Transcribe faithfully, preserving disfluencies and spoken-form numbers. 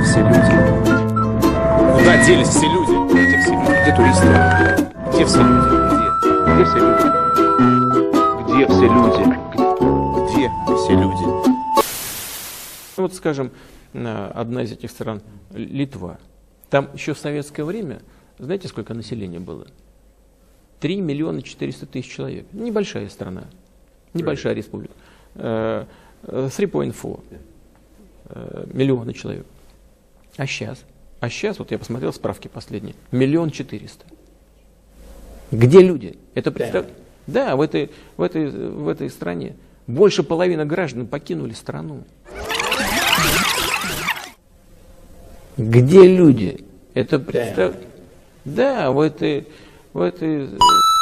все люди? Куда делись все люди? Где все люди? Где туристы? Где все люди? Где? Где все люди? Где все люди? Где все люди? Вот, скажем, одна из этих стран, Литва. Там еще в советское время, знаете, сколько населения было? три миллиона четыреста тысяч человек. Небольшая страна, небольшая республика. три целых четыре миллиона человек. А сейчас? А сейчас, вот я посмотрел справки последние, миллион четыреста. Где люди? Это представь... Да, в этой, в, этой, в этой стране больше половины граждан покинули страну. Где люди? Это представь... Да, в этой, в этой